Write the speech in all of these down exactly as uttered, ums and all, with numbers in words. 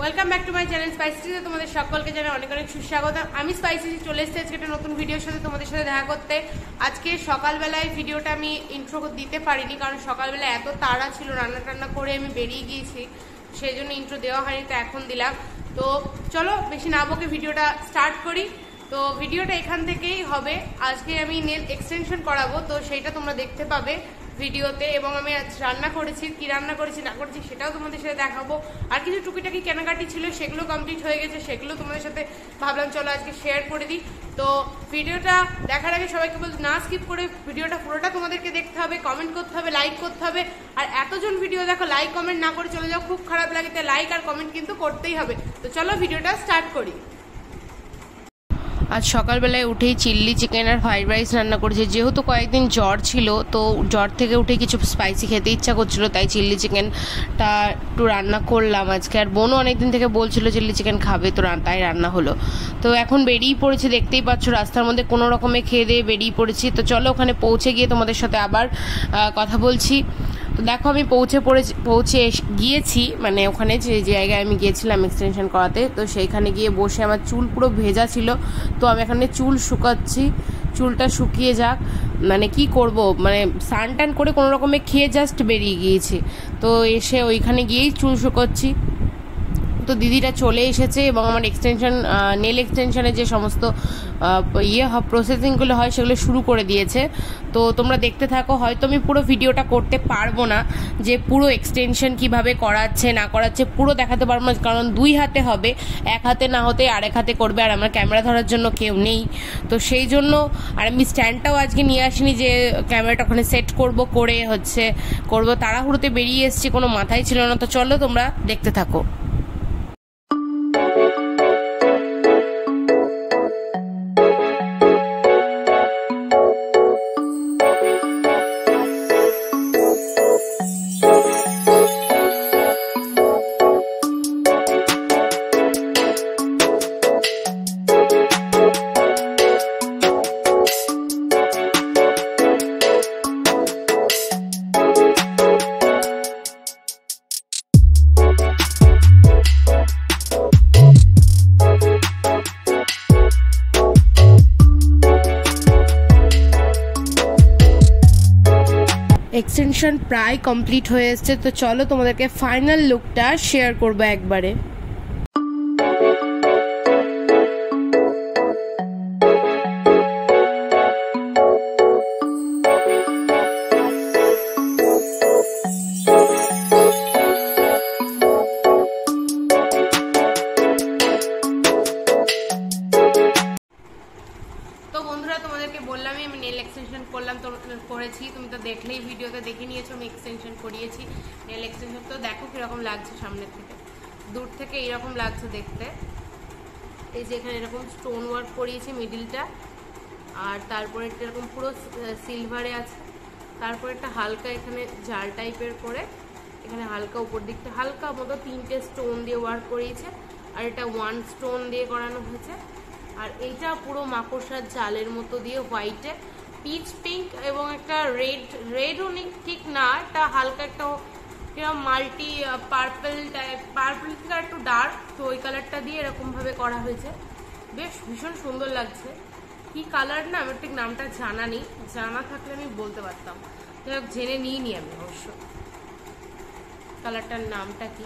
Welcome back to my channel স্পাইসিতে তোমাদের সকলকে জানাই অনেক অনেক সুস্বাগত। আমি স্পাইসি চলে এসেছি আজকে একটা নতুন ভিডিওর সাথে তোমাদের সাথে দেখা করতে। আজকে সকালবেলায় ভিডিওটা আমি ইন্ট্রো দিতে পারিনি, কারণ সকালবেলা এত তাড়া ছিল, রান্না টান্না করে আমি বেরিয়ে গিয়েছি, সেই জন্য ইন্ট্রো দেওয়া হয়নি, তো এখন দিলাম। তো চলো বেশি না বকে ভিডিওটা স্টার্ট করি। তো ভিডিওটা এখান থেকেই হবে। আজকে আমি নেল এক্সটেনশন করাবো, তো সেইটা তোমরা দেখতে পাবে ভিডিওতে। এবং আমি আজ রান্না করেছি, কি রান্না করেছি না করেছি সেটাও তোমাদের সাথে দেখাবো। আর কিছু টুকিটাকি কেনাকাটি ছিল, সেগুলো কমপ্লিট হয়ে গেছে, সেগুলো তোমাদের সাথে ভাবলাম চলো আজকে শেয়ার করে দিই। তো ভিডিওটা দেখার আগে সবাইকে বলতে না স্কিপ করে ভিডিওটা পুরোটা তোমাদেরকে দেখতে হবে, কমেন্ট করতে হবে, লাইক করতে হবে। আর এতজন ভিডিও দেখো, লাইক কমেন্ট না করে চলে যাও, খুব খারাপ লাগে। তাই লাইক আর কমেন্ট কিন্তু করতেই হবে। তো চলো ভিডিওটা স্টার্ট করি। আজ সকালবেলায় উঠেই চিল্লি চিকেন আর ফ্রাইড রাইস রান্না করেছি। যেহেতু কয়েকদিন জ্বর ছিল, তো জ্বর থেকে উঠে কিছু স্পাইসি খেতে ইচ্ছা করছিল, তাই চিল্লি চিকেনটা একটু রান্না করলাম আজকে। আর বোনও অনেকদিন থেকে বলছিল চিল্লি চিকেন খাবে, তো তাই রান্না হলো। তো এখন বেরিয়ে পড়েছি, দেখতেই পাচ্ছ রাস্তার মধ্যে কোনো রকমে খেয়ে দিয়ে বেরিয়ে পড়েছি। তো চলো ওখানে পৌঁছে গিয়ে তোমাদের সাথে আবার কথা বলছি। তো দেখো আমি পৌঁছে পড়েছি, পৌঁছে গিয়েছি, মানে ওখানে যে জায়গায় আমি গিয়েছিলাম এক্সটেনশন করাতে। তো সেইখানে গিয়ে বসে আমার চুল পুরো ভেজা ছিল, তো আমি এখানে চুল শুকাচ্ছি। চুলটা শুকিয়ে যাক, মানে কি করব, মানে স্নান টান করে কোনো রকমে খেয়ে জাস্ট বেরিয়ে গিয়েছি। তো এসে ওইখানে গিয়েই চুল শুকাচ্ছি। তো দিদিটা চলে এসেছে এবং আমার এক্সটেনশন নেল এক্সটেনশনের যে সমস্ত ইয়ে প্রসেসিংগুলো হয় সেগুলো শুরু করে দিয়েছে। তো তোমরা দেখতে থাকো। হয়তো আমি পুরো ভিডিওটা করতে পারবো না, যে পুরো এক্সটেনশন কিভাবে করাচ্ছে না করাচ্ছে পুরো দেখাতে পারবো না, কারণ দুই হাতে হবে, এক হাতে না হতে আরেক হাতে করবে, আর আমার ক্যামেরা ধরার জন্য কেউ নেই। তো সেই জন্য আর আমি স্ট্যান্ডটাও আজকে নিয়ে আসিনি যে ক্যামেরাটা ওখানে সেট করব, করে হচ্ছে করবো, তাড়াহুড়োতে বেরিয়ে এসেছি, কোনো মাথায় ছিল না। তো চলো তোমরা দেখতে থাকো। এক্সটেনশন প্রায় কমপ্লিট হয়ে এসছে। তো চলো তোমাদেরকে ফাইনাল লুকটা শেয়ার করবো একবারে। তোমাদেরকে বললামই আমি নেল এক্সটেনশন করলাম, তো করেছি, তুমি তো দেখলেই ভিডিওতে দেখে নিয়েছো আমি এক্সটেনশন করিয়েছি নেল এক্সটেনশন। তো দেখো কিরকম লাগছে সামনের থেকে, দূর থেকে এইরকম লাগছে দেখতে। এই যে এখানে এরকম স্টোন ওয়ার্ক করিয়েছি মিডিলটা, আর তারপরে এরকম পুরো সিলভারে আছে, তারপরে একটা হালকা এখানে জাল টাইপের করে এখানে হালকা উপর দিকটা হালকা মতো তিনটে স্টোন দিয়ে ওয়ার্ক করিয়েছে, আর এটা ওয়ান স্টোন দিয়ে করানো হয়েছে। আর এইটা পুরো মাকড়সার জালের মতো দিয়ে হোয়াইটে পিচ পিঙ্ক এবং একটা রেড রেডও ঠিক না, একটা হালকা একটা কিরকম মাল্টি পার্পল টাইপ, পার্পল থেকে একটু ডার্ক, তো ওই কালারটা দিয়ে এরকম ভাবে করা হয়েছে। বেশ ভীষণ সুন্দর লাগছে। কি কালার না আমার ঠিক নামটা জানা নেই, জানা থাকলে আমি বলতে পারতাম, যাই হোক জেনে নিইনি আমি অবশ্য কালারটার নামটা কি।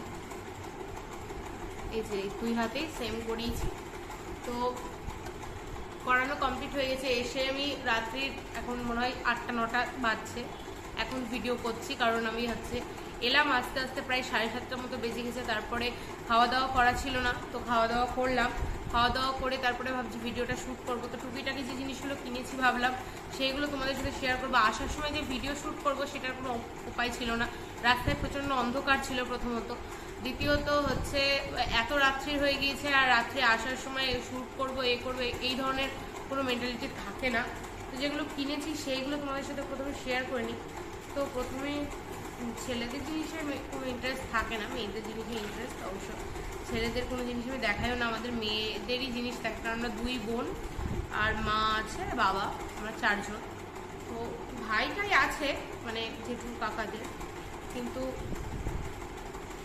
এই যে দুই হাতেই সেম করিয়েছি। তো করানো কমপ্লিট হয়ে গেছে। এসে আমি রাত্রির এখন মনে হয় আটটা নটা বাজছে, এখন ভিডিও করছি, কারণ আমি হচ্ছে এলাম আস্তে আস্তে প্রায় সাড়ে সাতটার মতো বেজে গেছে। তারপরে খাওয়া দাওয়া করা ছিল না, তো খাওয়া দাওয়া করলাম। খাওয়া দাওয়া করে তারপরে ভাবছি ভিডিওটা শ্যুট করবো। তো টুকিটাকি যে জিনিসগুলো কিনেছি ভাবলাম সেইগুলো তোমাদের সাথে শেয়ার করবো। আসার সময় যে ভিডিও শ্যুট করবো সেটার কোনো উপায় ছিল না, রাস্তায় প্রচণ্ড অন্ধকার ছিল প্রথমত, দ্বিতীয়ত হচ্ছে এত রাত্রি হয়ে গিয়েছে, আর রাত্রে আসার সময় শ্যুট করবো এ করবো এই ধরনের কোনো মেন্টালিটি থাকে না। তো যেগুলো কিনেছি সেইগুলো তোমাদের সাথে প্রথমে শেয়ার করে নিই। তো প্রথমে ছেলেদের জিনিসে কোনো ইন্টারেস্ট থাকে না, মেয়েদের জিনিসে ইন্টারেস্ট অবশ্য। ছেলেদের কোনো জিনিস আমি দেখাইও না, আমাদের মেয়েদেরই জিনিস থাকে, কারণ আমরা দুই বোন আর মা আছে আর বাবা, আমরা চারজন। তো ভাইটাই আছে মানে জেঠু কাকাদের, কিন্তু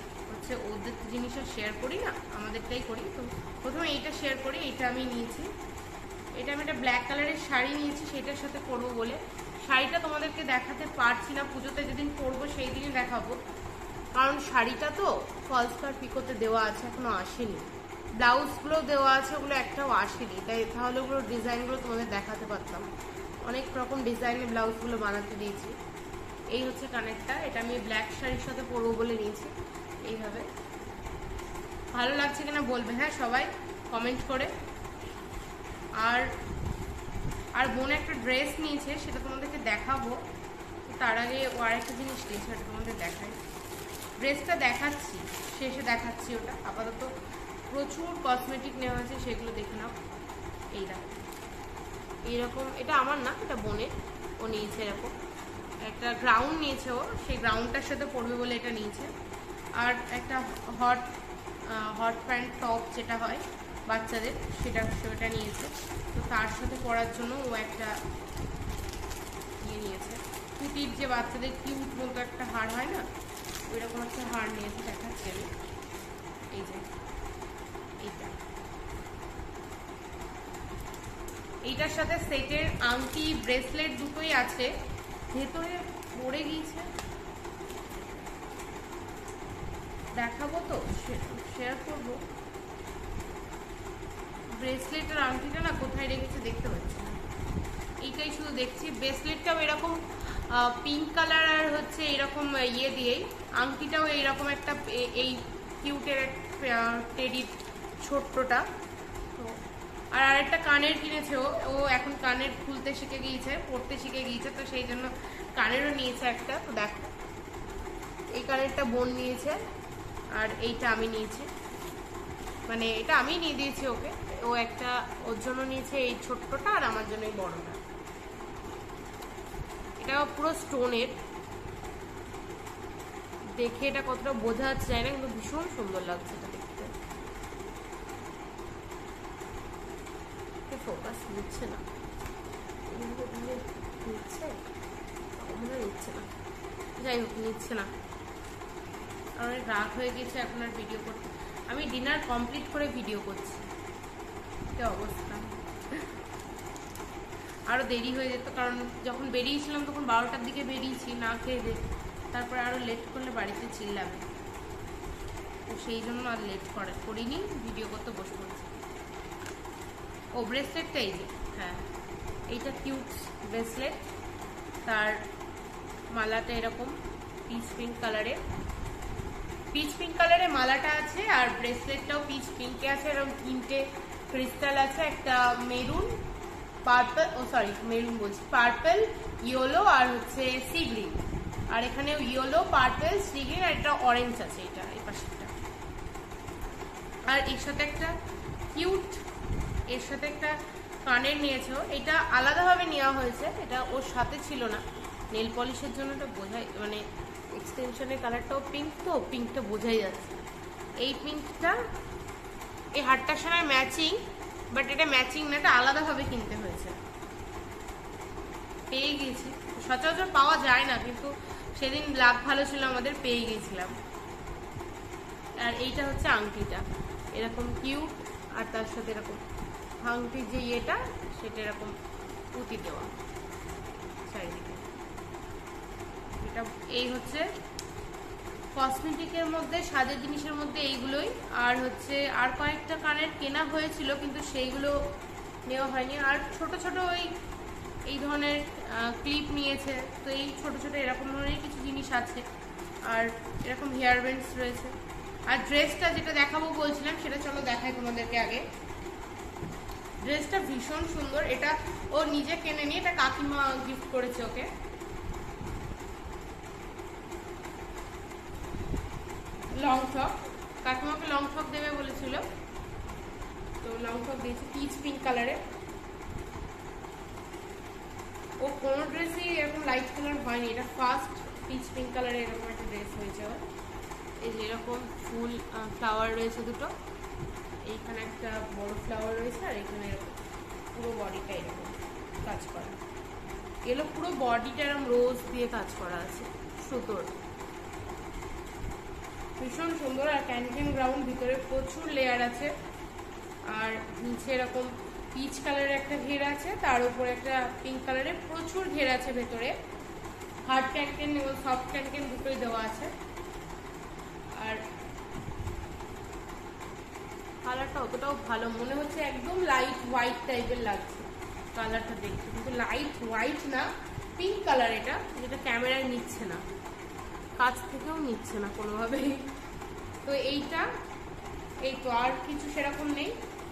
হচ্ছে ওদের জিনিসটা শেয়ার করি না, আমাদেরটাই করি। তো প্রথমে এইটা শেয়ার করি। এইটা আমি নিয়েছি, এটা আমি একটা ব্ল্যাক কালারের শাড়ি নিয়েছি সেটার সাথে পরবো বলে। শাড়িটা তোমাদেরকে দেখাতে পারছি না, পুজোতে যেদিন পরবো সেই দিনই দেখাবো, কারণ শাড়িটা তো ফলস পাড় পিকোতে দেওয়া আছে, এখনো আসেনি। ব্লাউজগুলো দেওয়া আছে, ওগুলো একটাও আসেনি, তাই তাহলে ওগুলো ডিজাইনগুলো তোমাদের দেখাতে পারতাম। অনেক রকম ডিজাইনের ব্লাউজগুলো বানাতে দিয়েছি। এই হচ্ছে কানেরটা, এটা আমি ব্ল্যাক শাড়ির সাথে পরবো বলে নিয়েছি। এইভাবে ভালো লাগছে কিনা বলবে হ্যাঁ সবাই কমেন্ট করে। আর আর বোন একটা ড্রেস নিয়েছে, সেটা তোমাদেরকে দেখাবো। তার আগে ও আরেকটা জিনিস নিয়েছে, ওটা তোমাদের দেখাই। ড্রেসটা দেখাচ্ছি, শেষে দেখাচ্ছি ওটা। আপাতত প্রচুর কসমেটিক নেওয়া হয়েছে, সেগুলো দেখে নাও। এই দেখো এইরকম, এটা আমার না, এটা বোনের, ও নিয়েছে এরকম একটা গ্রাউন্ড নিয়েছে ও, সেই গ্রাউন্ডটার সাথে পরবে বলে এটা নিয়েছে। আর একটা হট হট প্যান্ট টপ যেটা হয় বাচ্চাদের, সেটা সেটা নিয়েছে। তো তার সাথে পরার জন্য ও একটা ইয়ে নিয়েছে, কুটির যে বাচ্চাদের কিউট মতো একটা হার হয় না, ওইরকম একটা হার নিয়েছে, দেখাচ্ছি আমি। এই যে এইটা, এইটার সাথে সেটের আংটি ব্রেসলেট দুটোই আছে। ভেতরে পড়ে গিয়েছে, দেখাবো তো, শেয়ার করবো। ব্রেসলেটের আংটিটা না কোথায় রেখেছে দেখতে পাচ্ছি না, এইটাই শুধু দেখছি। ব্রেসলেটটাও এরকম পিঙ্ক কালার আর হচ্ছে এরকম ইয়ে দিয়েই, আংটিটাও এইরকম একটা এই কিউটের টেডি ছোট্টটা। তো আর আরেকটা কানের কিনেছে ও, ও এখন কানের খুলতে শিখে গিয়েছে, পড়তে শিখে গিয়েছে, তো সেই জন্য কানেরও নিয়েছে একটা। তো দেখো এই কানেরটা বোন নিয়েছে, আর এইটা আমি নিয়েছি, মানে এটা আমি নিয়ে দিয়েছি ওকে। ও একটা ওর জন্য নিয়েছে এই ছোট্টটা, আর আমার জন্য এই বড়টা। এটা পুরো স্টোনের, দেখে এটা কতটা বোঝা যাচ্ছে যায় না, কিন্তু ভীষণ সুন্দর লাগছে এটা দেখতে। ফোকাস নিচ্ছে না, নিচ্ছে মনে হয় নিচ্ছে না, যাই হোক নিচ্ছে না। অনেক রাত হয়ে গেছে এখন আর ভিডিও করতে, আমি ডিনার কমপ্লিট করে ভিডিও করছি। কি অবস্থা, আরো দেরি হয়ে যেত, কারণ যখন বেরিয়েছিলাম তখন বারোটার দিকে বেরিয়েছি না খেয়ে দিয়ে, তারপরে আরো লেট করলে বাড়িতে চিল্লাবে, তো সেই জন্য আর লেট করে করিনি, ভিডিও করতে বসে পড়ছি। ও ব্রেসলেটটা এই যে, হ্যাঁ এইটা কিউট ব্রেসলেট, তার মালাটা এরকম পিচ পিঙ্ক কালারের, পিচ পিঙ্ক কালারের মালাটা আছে, আর ব্রেসলেটটাও পিচ পিঙ্কে আছে। এরকম তিনটে ক্রিস্টাল আছে, একটা maroon, purple, oh sorry maroon বলছি, পার্পল, ইয়েলো আর হচ্ছে সি গ্রিন। আর এখানে ইয়েলো, পার্পল, সি গ্রিন আর একটা অরেঞ্জ আছে, এটা এই পাশেরটা। আর এর সাথে একটা কিউট, এর সাথে একটা কানের নিয়েছে, এটা আলাদাভাবে নেওয়া হয়েছে, এটা ওর সাথে ছিল না। নেল পলিশের জন্য এটা বোঝাই, মানে এক্সটেনশনের কালারটাও পিঙ্ক, তো পিঙ্কটা বোঝাই যাচ্ছে। এই পিঙ্কটা এই হারটার সময় ম্যাচিং, বাট এটা ম্যাচিং না, এটা আলাদাভাবে কিনতে হয়েছে। পেয়ে গিয়েছি, সচরাচর পাওয়া যায় না, কিন্তু সেদিন লাভ ভালো ছিল আমাদের, পেয়ে গিয়েছিলাম। আর এইটা হচ্ছে আংটিটা, এরকম কিউট, আর তার সাথে এরকম আংটির যে ইয়েটা সেটা এরকম পুঁতি দেওয়া চারিদিকে। এটা এই হচ্ছে কসমেটিকের মধ্যে, সাজের জিনিসের মধ্যে এইগুলোই। আর হচ্ছে আর কয়েকটা কানের কেনা হয়েছিল, কিন্তু সেইগুলো নেওয়া হয়নি। আর ছোট ছোট ওই এই ধরনের ক্লিপ নিয়েছে, তো এই ছোট ছোট এরকম ধরনের কিছু জিনিস আছে। আর এরকম হেয়ার ব্যান্ডস রয়েছে। আর ড্রেসটা যেটা দেখাবো বলছিলাম, সেটা চলো দেখাই তোমাদেরকে আগে। ড্রেসটা ভীষণ সুন্দর, এটা ও নিজে কিনে নিয়ে, এটা কাকিমা গিফট করেছে ওকে। লং ফ্রক, কাকিমাকে লং ফ্রক দেবে বলেছিল, তো লং ফ্রক দিয়েছে পিচ পিঙ্ক কালারের। ও কোনো ড্রেসই এরকম লাইট কালার হয়নি, এটা ফার্স্ট পিচ পিঙ্ক কালারের এরকম একটা ড্রেস হয়েছে ওর। এই যে এরকম ফুল ফ্লাওয়ার রয়েছে দুটো, এইখানে একটা বড় ফ্লাওয়ার রয়েছে, আর এখানে এরকম পুরো বডিটা এরকম কাজ করা, এগুলো পুরো বডিটা এরকম রোজ দিয়ে কাজ করা আছে সুতোর। ভীষণ সুন্দর। আর ক্যানকেন গ্রাউন্ড, ভিতরে প্রচুর লেয়ার আছে, আর নিচে এরকম পিচ কালারের একটা ঘের আছে, তার উপরে একটা পিঙ্ক কালারের প্রচুর ঘের আছে ভেতরে। হার্ড ক্যানকেন এবং সফট ক্যানকেন দুটোই দেওয়া আছে। আর কালারটা অতটাও ভালো মনে হচ্ছে, একদম লাইট হোয়াইট টাইপের লাগছে কালারটা দেখতে, কিন্তু লাইট হোয়াইট না, পিঙ্ক কালার এটা, যেটা ক্যামেরায় নিচ্ছে না, কাছ থেকেও নিচ্ছে না কোনোভাবেই। তো এইটা এই তো, আর কিছু সেরকম নেই।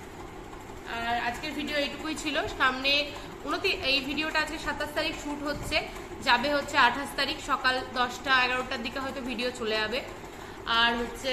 আর আজকের ভিডিও এইটুকুই ছিল। সামনে উনতি এই ভিডিওটা আজকে সাতাশ তারিখ শ্যুট হচ্ছে, যাবে হচ্ছে আঠাশ তারিখ সকাল দশটা এগারোটার দিকে হয়তো ভিডিও চলে যাবে। আর হচ্ছে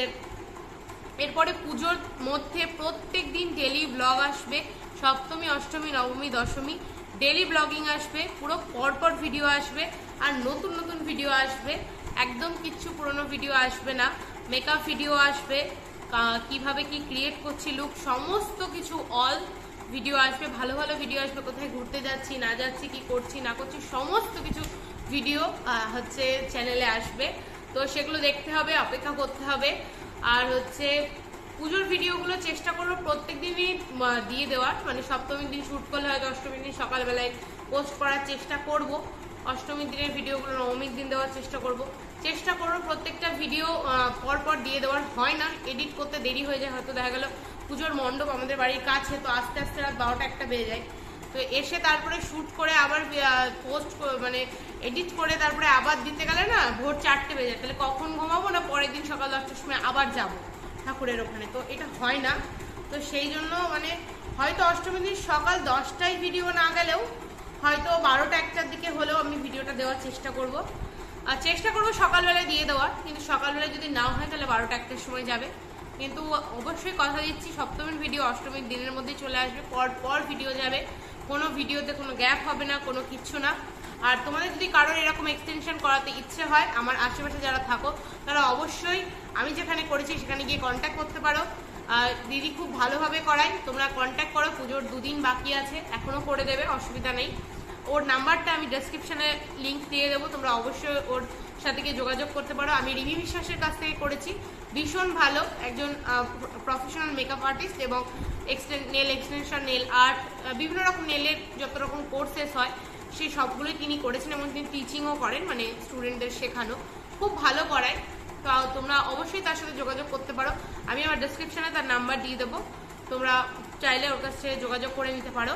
এরপরে পুজোর মধ্যে প্রত্যেক দিন ডেলি ব্লগ আসবে, সপ্তমী অষ্টমী নবমী দশমী ডেলি ব্লগিং আসবে, পুরো পরপর ভিডিও আসবে, আর নতুন নতুন ভিডিও আসবে, একদম কিচ্ছু পুরনো ভিডিও আসবে না। মেকআপ ভিডিও আসবে, কিভাবে কি ক্রিয়েট করছি লুক, সমস্ত কিছু অল ভিডিও আসবে, ভালো ভালো ভিডিও আসবে, কোথায় ঘুরতে যাচ্ছি না যাচ্ছি, কি করছি না করছি, সমস্ত কিছু ভিডিও হচ্ছে চ্যানেলে আসবে। তো সেগুলো দেখতে হবে, অপেক্ষা করতে হবে। আর হচ্ছে পুজোর ভিডিওগুলো চেষ্টা করবো প্রত্যেক দিনই দিয়ে দেওয়ার, মানে সপ্তমীর দিন শ্যুট করলে হয়তো অষ্টমীর দিন সকালবেলায় পোস্ট করার চেষ্টা করব, অষ্টমীর দিনের ভিডিওগুলো নবমীর দিন দেওয়ার চেষ্টা করব। চেষ্টা করবো প্রত্যেকটা ভিডিও পরপর দিয়ে দেওয়ার, হয় না, এডিট করতে দেরি হয়ে যায়, হয়তো দেখা গেল পুজোর মণ্ডপ আমাদের বাড়ির কাছে, তো আস্তে আস্তে রাত বারোটা একটা বেজে যায়, তো এসে তারপরে শ্যুট করে আবার পোস্ট মানে এডিট করে তারপরে আবার দিতে গেলে না ভোর চারটে বেজে যায়, তাহলে কখন ঘুমাবো, না পরের দিন সকাল দশটার সময় আবার যাব ঠাকুরের ওখানে, তো এটা হয় না। তো সেই জন্য মানে হয়তো অষ্টমীর দিন সকাল দশটায় ভিডিও না গেলেও হয়তো বারোটা একটার দিকে হলেও আমি ভিডিওটা দেওয়ার চেষ্টা করব, আর চেষ্টা করবো সকালবেলায় দিয়ে দেওয়ার, কিন্তু সকালবেলায় যদি নাও হয় তাহলে বারোটা একটার সময় যাবে। কিন্তু অবশ্যই কথা দিচ্ছি সপ্তমীর ভিডিও অষ্টমীর দিনের মধ্যেই চলে আসবে, পর পর ভিডিও যাবে, কোনো ভিডিওতে কোনো গ্যাপ হবে না, কোনো কিচ্ছু না। আর তোমাদের যদি কারোর এরকম এক্সটেনশন করাতে ইচ্ছে হয়, আমার আশেপাশে যারা থাকো তারা অবশ্যই আমি যেখানে করেছি সেখানে গিয়ে কন্ট্যাক্ট করতে পারো। দিদি খুব ভালোভাবে করায়, তোমরা কন্ট্যাক্ট করো, পুজোর দুদিন বাকি আছে, এখনও করে দেবে, অসুবিধা নেই। ওর নাম্বারটা আমি ডেসক্রিপশনে লিঙ্ক দিয়ে দেবো, তোমরা অবশ্যই ওর সাথে গিয়ে যোগাযোগ করতে পারো। আমি রিমি বিশ্বাসের কাছ থেকে করেছি, ভীষণ ভালো একজন প্রফেশনাল মেকআপ আর্টিস্ট, এবং এক্সটেন নেল এক্সটেনশন, নেল আর্ট, বিভিন্ন রকম নেলের যত রকম কোর্সেস হয় সেই সবগুলোই তিনি করেছেন, এবং তিনি টিচিংও করেন, মানে স্টুডেন্টদের শেখানো, খুব ভালো করায়। তো তোমরা অবশ্যই তার সাথে যোগাযোগ করতে পারো, আমি আমার ডেসক্রিপশনে তার নাম্বার দিয়ে দেবো, তোমরা চাইলে ওর কাছে যোগাযোগ করে নিতে পারো।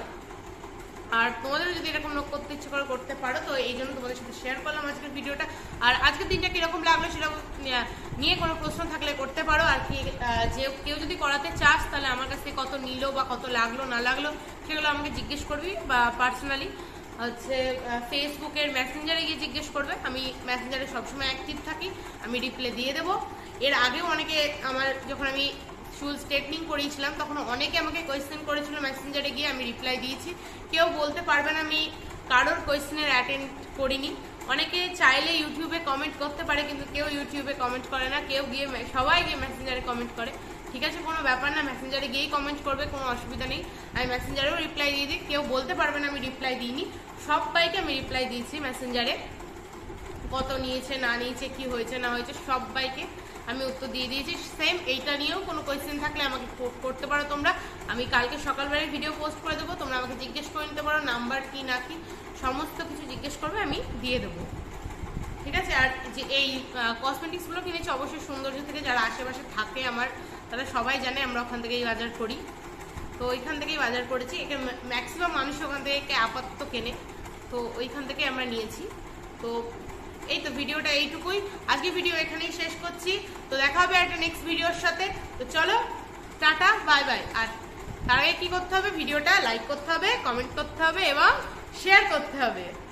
আর তোমাদেরও যদি এরকম নোক করতে ইচ্ছে করে করতে পারো, তো এই জন্য তোমাদের সাথে শেয়ার করলাম আজকের ভিডিওটা। আর আজকের দিনটা কীরকম লাগলো সেটা নিয়ে কোনো প্রশ্ন থাকলে করতে পারো, আর কি যে কেউ যদি করাতে চাস তাহলে আমার কাছ থেকে কত নিল বা কত লাগলো না লাগলো সেগুলো আমাকে জিজ্ঞেস করবি, বা পার্সোনালি হচ্ছে ফেসবুকের মেসেঞ্জারে গিয়ে জিজ্ঞেস করবে, আমি মেসেঞ্জারে সবসময় অ্যাক্টিভ থাকি, আমি রিপ্লাই দিয়ে দেবো। এর আগেও অনেকে আমার যখন আমি চুল স্ট্রেটনিং করিয়েছিলাম তখন অনেকে আমাকে কোয়েশ্চেন করেছিল মেসেঞ্জারে গিয়ে, আমি রিপ্লাই দিয়েছি। কেউ বলতে পারবে না আমি কারোর কোয়েশ্চেনের অ্যাটেন্ড করিনি। অনেকে চাইলে ইউটিউবে কমেন্ট করতে পারে, কিন্তু কেউ ইউটিউবে কমেন্ট করে না, কেউ গিয়ে সবাই গিয়ে মেসেঞ্জারে কমেন্ট করে। ঠিক আছে, কোনো ব্যাপার না, মেসেঞ্জারে গিয়েই কমেন্ট করবে, কোনো অসুবিধা নেই, আমি মেসেঞ্জারেও রিপ্লাই দিয়ে দিই, কেউ বলতে পারবে না আমি রিপ্লাই দিইনি, সবাইকে আমি রিপ্লাই দিয়েছি মেসেঞ্জারে, কত নিয়েছে না নিয়েছে, কি হয়েছে না হয়েছে সবাইকে আমি উত্তর দিয়ে দিয়েছি। সেম এইটা নিয়েও কোনো কোয়েশ্চেন থাকলে আমাকে করতে পারো তোমরা, আমি কালকে সকালবেলায় ভিডিও পোস্ট করে দেবো, তোমরা আমাকে জিজ্ঞেস করে নিতে পারো, নাম্বার কি না কি সমস্ত কিছু জিজ্ঞেস করবে, আমি দিয়ে দেবো। ঠিক আছে, আর যে এই কসমেটিক্সগুলো কিনেছি অবশ্যই সৌন্দর্য থেকে, যারা আশেপাশে থাকে আমার তারা সবাই জানে আমরা ওখান থেকেই বাজার করি, তো ওইখান থেকেই বাজার করেছি, এখানে ম্যাক্সিমাম মানুষ ওখান থেকে আপাতত কেনে, তো ওইখান থেকে আমরা নিয়েছি। তো এই তো ভিডিওটা এইটুকুই, আজকে ভিডিও এখানেই শেষ করছি, তো দেখা হবে একটা নেক্সট ভিডিওর সাথে। তো চলো টাটা, বাই বাই। আর তার আগে কি করতে হবে, ভিডিওটা লাইক করতে হবে, কমেন্ট করতে হবে এবং শেয়ার করতে হবে।